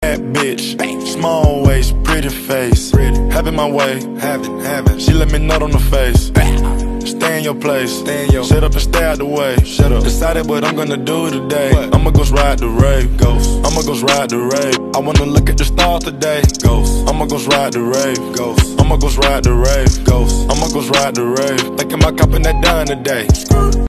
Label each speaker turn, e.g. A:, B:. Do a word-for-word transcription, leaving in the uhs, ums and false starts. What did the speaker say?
A: bad bitch, small waist, pretty face, having my way, having, having. She let me nut on the face. Stay in your place, stay in your shut up and stay out the way. Shut up. Decided what I'm gonna do today. What? I'ma go ride the rave, ghost. I'ma go ride the rave. I wanna look at the stars today, ghost. I'ma go ride the rave, ghost. I'ma go ride the rave, ghost. I'ma go ride the rave. Thinking about copping that done today.